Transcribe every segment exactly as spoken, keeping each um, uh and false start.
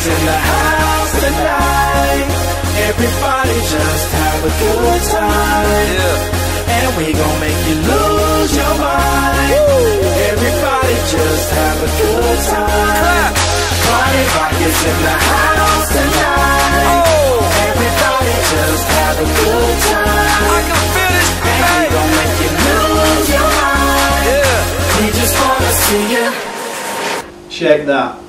in the house tonight. Everybody just have a good time. Yeah. And we gon' make you lose your mind. Woo. Everybody just have a good time. Party rock is in the house tonight. Oh. Everybody just have a good time. I can feel it. And we gon' make you lose your mind. Yeah. We just wanna see you shake that.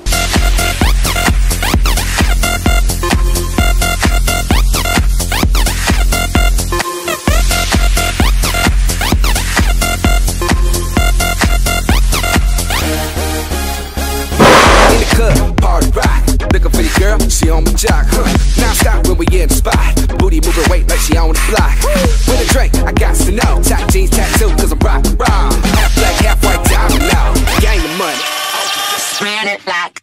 Looking for the girl, she on my jock, huh? Now stop when we in the spot. Booty moving weight like she on the block. With a drink, I got to know. Top jeans tattoo, cause I'm rock raw. Half black, half white, diamond now. Gang the money. Spread it like.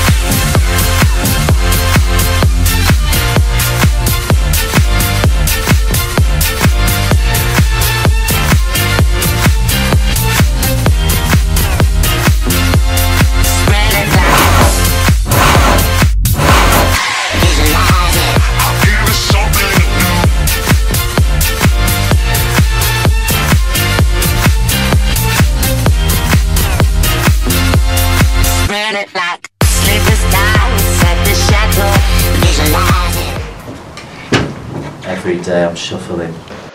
Every day I'm shuffling.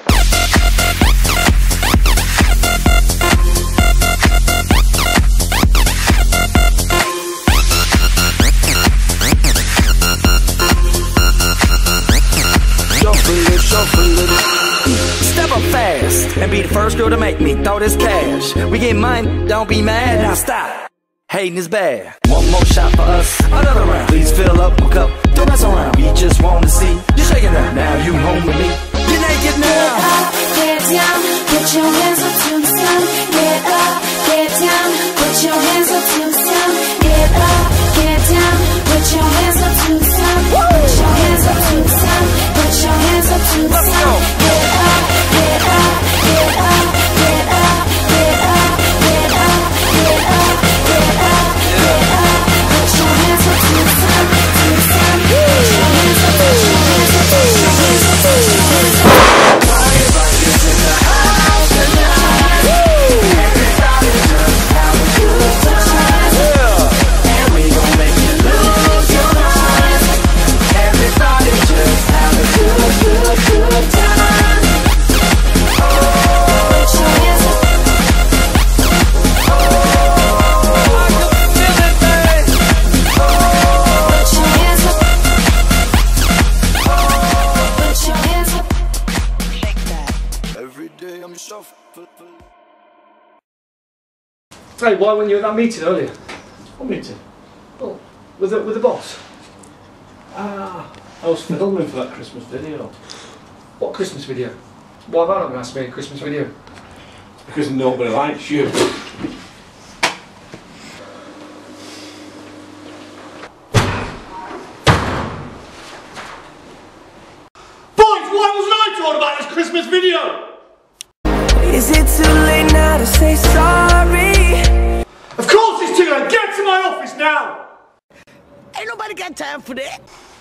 Shuffling, shuffling. Step up fast and be the first girl to make me throw this cash. We get money, don't be mad, now stop. Hating is bad. One more shot for us, another round. Please fill up my cup, don't mess around. We just want to see you shaking up. Now you home with me. You're naked now. Get up, get down, put your hands up to the sun. Get up, get down, put your hands up to the sun. Get up, get down, put your hands up to the sun. Put your hands up to the sun. Put your hands up to the sun. Get up, get up, get up, get up, get up, get up, get up, get up, get up. Put your hands up to the sun, to the sun. Put your hands up, put your hands up, put your hands up, put your hands up. Party rock is in the house tonight. Everybody just have a good time. Yeah. And we gon' make you lose your mind. Everybody just have a good, good, good time. Oh, put your hands up. Oh, I can feel it, babe. Oh, put your hands up. Oh, put your hands up. Every day I'm shuffling. Hey, why weren't you at that meeting earlier? What meeting? Oh, with the, with the boss? Ah, I was filming for that Christmas video. What Christmas video? Why have I not been asked to make a Christmas video? Because nobody likes you. Boys, why wasn't I told about this Christmas video? Is it too late now to say sorry? Of course it's too late! Get to my office now! Ain't nobody got time for that.